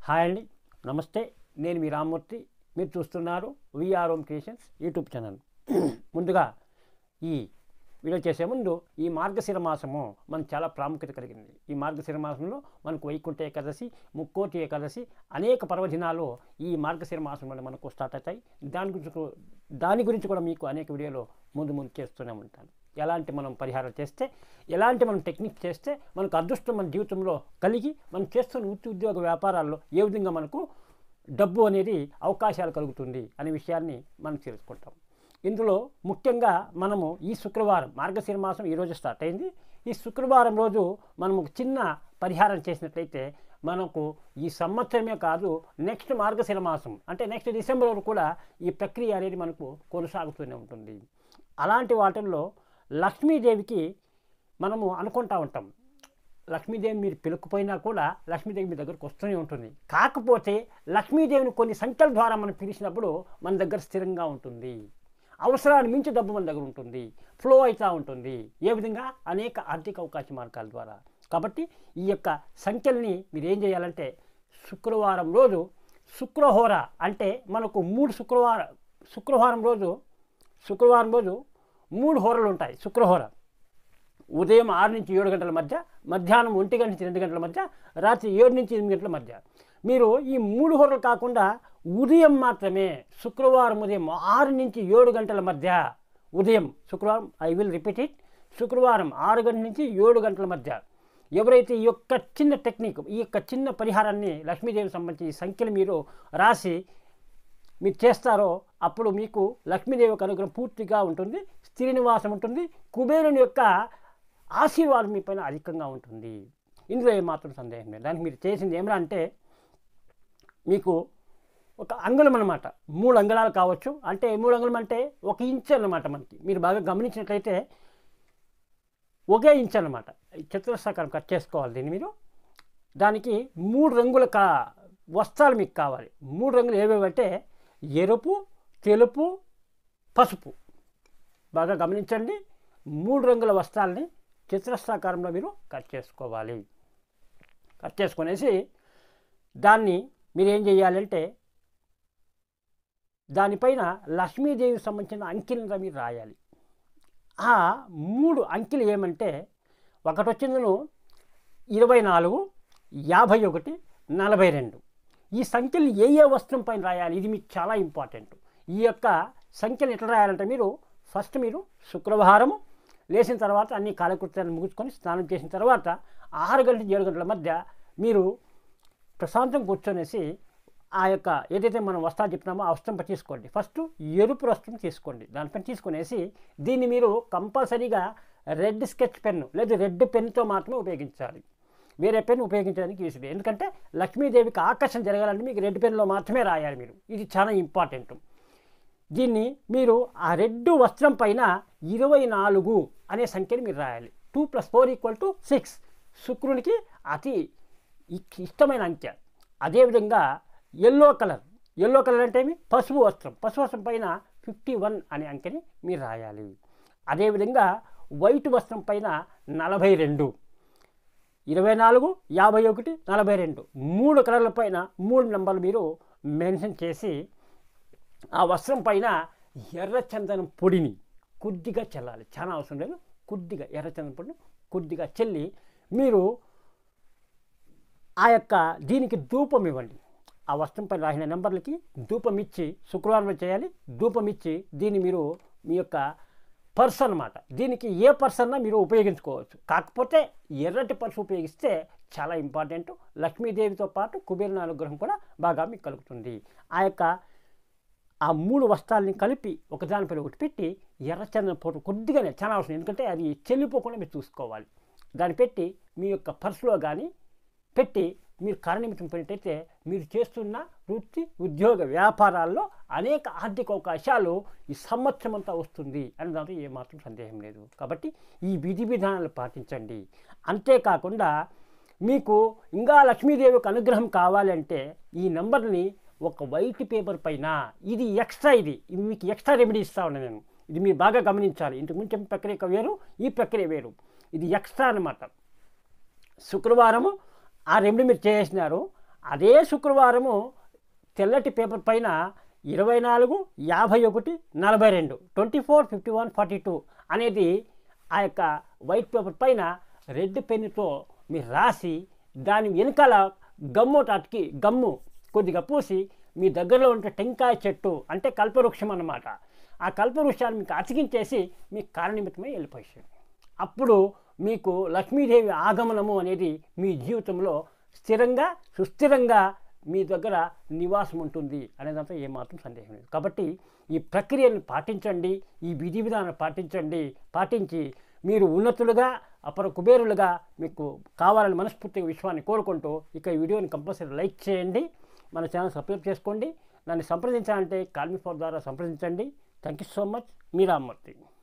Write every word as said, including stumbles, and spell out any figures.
Hi అండి, నమస్తే. నేను మీ రామ్మూర్తి. మీరు చూస్తున్నారు VR Home Creations YouTube channel. ముందుగా ఈ వీడియో చేసే ముందు ఈ మార్గశిర మాసము మనకు చాలా ప్రాముఖ్యత కలిగింది. ఈ మార్గశిర మాసంలో మనకు వైకుంఠ ఏకాదశి, ముక్కోటి ఏకాదశి అనేక పర్వదినాలు ఈ మార్గశిర మాసంలో మనకు స్టార్ట్ అవుతాయి. దాని గురించి దాని గురించి కూడా మీకు అనేక వీడియోలు ముందు ముందు చేస్తూనే ఉంటాను. ఎలాంటి మనం పరిహారం చేస్తే, ఎలాంటి మనం టెక్నిక్ చేస్తే మనకు అదృష్టం మన జీవితంలో కలిగి మనం చేస్తున్న వృత్తి ఉద్యోగ వ్యాపారాల్లో ఏ విధంగా మనకు డబ్బు అనేది అవకాశాలు కలుగుతుంది అనే విషయాన్ని మనం తెలుసుకుంటాం. ఇందులో ముఖ్యంగా మనము ఈ శుక్రవారం, మార్గశిర మాసం ఈరోజు స్టార్ట్ అయింది. ఈ శుక్రవారం రోజు మనము చిన్న పరిహారం చేసినట్లయితే మనకు ఈ సంవత్సరమే కాదు, నెక్స్ట్ మార్గశిర మాసం అంటే నెక్స్ట్ డిసెంబర్ వరకు కూడా ఈ ప్రక్రియ అనేది మనకు కొనసాగుతూనే ఉంటుంది. అలాంటి వాటిల్లో లక్ష్మీదేవికి మనము అనుకుంటూ ఉంటాం, లక్ష్మీదేవి మీరు పిలుక్కుపోయినా కూడా లక్ష్మీదేవి మీ దగ్గరకు వస్తూనే ఉంటుంది. కాకపోతే లక్ష్మీదేవిని కొన్ని సంఖ్యల ద్వారా మనం పిలిచినప్పుడు మన దగ్గర స్థిరంగా ఉంటుంది. అవసరాన్ని మించి డబ్బు మన దగ్గర ఉంటుంది, ఫ్లో అవుతూ ఉంటుంది. ఏ విధంగా? అనేక ఆర్థిక అవకాశ మార్గాల ద్వారా. కాబట్టి ఈ యొక్క సంఖ్యల్ని మీరు ఏం చేయాలంటే, శుక్రవారం రోజు శుక్రహోర అంటే మనకు మూడు శుక్రవారం శుక్రవారం రోజు శుక్రవారం రోజు మూడు హోరలు ఉంటాయి. శుక్రహోర ఉదయం ఆరు నుంచి ఏడు గంటల మధ్య, మధ్యాహ్నం ఒంటి గంట నుంచి రెండు గంటల మధ్య, రాత్రి ఏడు నుంచి ఎనిమిది గంటల మధ్య. మీరు ఈ మూడు హోరలు కాకుండా ఉదయం మాత్రమే, శుక్రవారం ఉదయం ఆరు నుంచి ఏడు గంటల మధ్య, ఉదయం శుక్రవారం, ఐ విల్ రిపీట్ ఇట్, శుక్రవారం ఆరు గంటల నుంచి ఏడు గంటల మధ్య ఎవరైతే ఈ యొక్క చిన్న టెక్నిక్, ఈ యొక్క చిన్న పరిహారాన్ని లక్ష్మీదేవికి సంబంధించి ఈ సంఖ్యలు మీరు రాసి మీరు చేస్తారో అప్పుడు మీకు లక్ష్మీదేవి యొక్క అనుగ్రహం పూర్తిగా ఉంటుంది, స్థిర నివాసం ఉంటుంది, కుబేరుని యొక్క ఆశీర్వాదం మీ పైన అధికంగా ఉంటుంది. ఇందులో ఏమాత్రం సందేహం లేదు. దానికి మీరు చేసింది ఏమరా అంటే, మీకు ఒక అంగుళం అన్నమాట, మూడు అంగుళాలు కావచ్చు. అంటే మూడు అంగుళం అంటే ఒక ఇంచ్ అన్నమాట. మనకి మీరు బాగా గమనించినట్లయితే ఒకే ఇంచ్ అన్నమాట. చతురస్రాకారం కట్ చేసుకోవాలి దీన్ని మీరు. దానికి మూడు రంగుల కా వస్త్రాలు మీకు కావాలి. మూడు రంగులు ఏవేవంటే ఎరుపు, తెలుపు, పసుపు. బాగా గమనించండి. మూడు రంగుల వస్త్రాలని చతురస్రాకారంలో మీరు కట్ చేసుకోవాలి. కట్ చేసుకునేసి దాన్ని మీరు ఏం చేయాలంటే, దానిపైన లక్ష్మీదేవికి సంబంధించిన అంకెలను మీరు రాయాలి. ఆ మూడు అంకెలు ఏమంటే, ఒకటి వచ్చిందను ఇరవై నాలుగు, యాభై ఒకటి, నలభై రెండు. ఈ సంఖ్యలు ఏ ఏ వస్త్రం పైన రాయాలి, ఇది మీకు చాలా ఇంపార్టెంట్. ఈ యొక్క సంఖ్యలు ఎట్లా రాయాలంటే, మీరు ఫస్ట్ మీరు శుక్రవారము లేచిన తర్వాత అన్ని కాలకృత్యాలను ముగించుకొని స్నానం చేసిన తర్వాత ఆరు గంటల ఏడు గంటల మధ్య మీరు ప్రశాంతం కూర్చొనేసి ఆ యొక్క ఏదైతే మనం వస్త్రాలు చెప్తున్నామో ఆ వస్త్రం తీసుకోండి. ఫస్ట్ ఎరుపు వస్త్రం తీసుకోండి. దానిపైన తీసుకునేసి దీన్ని మీరు కంపల్సరీగా రెడ్ స్కెచ్ పెన్ను లేదా రెడ్ పెన్తో మాత్రమే ఉపయోగించాలి. వేరే పెన్ ఉపయోగించడానికి వీసుడు. ఎందుకంటే లక్ష్మీదేవికి ఆకర్షణ జరగాలంటే మీకు రెడ్ పెన్లో మాత్రమే రాయాలి మీరు. ఇది చాలా ఇంపార్టెంట్. దీన్ని మీరు ఆ రెడ్ వస్త్రం పైన ఇరవై నాలుగు అనే సంఖ్యని మీరు రాయాలి. Two plus four equal to six. శుక్రునికి అతి ఇష్టమైన అంకె. అదేవిధంగా ఎల్లో కలర్, ఎల్లో కలర్ అంటే ఏమి? పసుపు వస్త్రం. పసుపు వస్త్రం పైన ఫిఫ్టీ వన్ అనే అంకెని మీరు రాయాలి. అదేవిధంగా వైట్ వస్త్రం పైన నలభై రెండు, ఇరవై నాలుగు, యాభై ఒకటి, నలభై రెండు మూడు కలర్ల పైన మూడు నెంబర్లు మీరు మెన్షన్ చేసి ఆ వస్త్రం పైన ఎర్రచందనం పొడిని కొద్దిగా చల్లాలి. చాలా అవసరం లేదు, కొద్దిగా ఎర్రచందనం పొడిని కొద్దిగా చల్లి మీరు ఆ యొక్క దీనికి ధూపం ఇవ్వండి. ఆ వస్త్రం పైన రాసిన నెంబర్లకి ధూపం ఇచ్చి, శుక్రవారం చేయాలి. ధూపం ఇచ్చి దీన్ని మీరు మీ యొక్క పర్స్ అన్నమాట. దీనికి ఏ పర్స్ అన్నా మీరు ఉపయోగించుకోవచ్చు. కాకపోతే ఎర్రటి పర్సు ఉపయోగిస్తే చాలా ఇంపార్టెంట్. లక్ష్మీదేవితో పాటు కుబేరుని అనుగ్రహం కూడా బాగా మీకు కలుగుతుంది. ఆ యొక్క ఆ మూడు వస్త్రాలని కలిపి ఒకదానిపైన ఒకటి పెట్టి ఎర్రచందనం పొడి కొద్దిగానే, చాలా అవసరం, ఎందుకంటే అది చెల్లిపోకుండా మీరు చూసుకోవాలి. దాన్ని పెట్టి మీ యొక్క పర్సులో కానీ పెట్టి మీరు కార్యనిమిత్తం పెట్టయితే మీరు చేస్తున్న వృత్తి ఉద్యోగ వ్యాపారాల్లో అనేక ఆర్థిక అవకాశాలు ఈ సంవత్సరం అంతా వస్తుంది అని దాంట్లో ఏమాత్రం సందేహం లేదు. కాబట్టి ఈ విధి విధానాలు పాటించండి. అంతేకాకుండా మీకు ఇంకా లక్ష్మీదేవికి అనుగ్రహం కావాలంటే ఈ నెంబర్ని ఒక వైట్ పేపర్ పైన, ఇది ఎక్స్ట్రా, ఇది ఇది మీకు ఎక్స్ట్రా రెమెడీ ఇస్తా ఉన్నాను నేను. ఇది మీరు బాగా గమనించాలి. ఇంతకు ముందు ప్రక్రియ వేరు, ఈ ప్రక్రియ వేరు. ఇది ఎక్స్ట్రా అన్నమాట. శుక్రవారము ఆ రెమెడీ మీరు చేసినారు, అదే శుక్రవారము తెల్లటి పేపర్ పైన ఇరవై నాలుగు యాభై ఒకటి నలభై రెండు twenty four fifty one forty two అనేది ఆ యొక్క వైట్ పేపర్ పైన రెడ్ పెన్నుతో మీరు రాసి దాని వెనకాల గమ్ము టాట్కి గమ్ము కొద్దిగా పూసి మీ దగ్గరలో ఉంటే టెంకాయ చెట్టు అంటే కల్పవృక్షం అన్నమాట, ఆ కల్పవృక్షాన్ని మీకు అతికించేసి మీకు కారణనిమిత్తమై వెళ్ళిపోయాడు. అప్పుడు మీకు లక్ష్మీదేవి ఆగమనము అనేది మీ జీవితంలో స్థిరంగా సుస్థిరంగా మీ దగ్గర నివాసం ఉంటుంది అనేదంతా ఏమాత్రం సందేహం లేదు. కాబట్టి ఈ ప్రక్రియను పాటించండి, ఈ విధి విధానం పాటించండి. పాటించి మీరు ఉన్నతులుగా అపర కుబేరులుగా మీకు కావాలని మనస్ఫూర్తిగా విశ్వాన్ని కోరుకుంటూ ఇక ఈ వీడియోని కంపల్సరీ లైక్ చేయండి, మన ఛానల్ సబ్స్క్రైబ్ చేసుకోండి. నన్ను సంప్రదించాలంటే కాల్ మీ ఫోన్ ద్వారా సంప్రదించండి. Thank you so much. మీ రామ్మూర్తి.